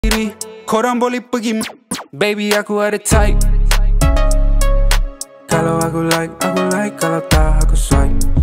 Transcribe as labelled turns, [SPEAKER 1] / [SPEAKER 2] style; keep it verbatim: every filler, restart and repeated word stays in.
[SPEAKER 1] diri, korang boleh pergi. Baby aku ada type. Kalau aku like, aku like. Kalau tak aku swipe.